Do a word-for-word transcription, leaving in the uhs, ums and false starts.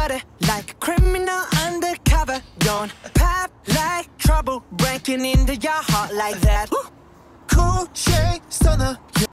butter like a criminal undercover. Don't pop like trouble breaking into your heart like that. Cool shade stunner.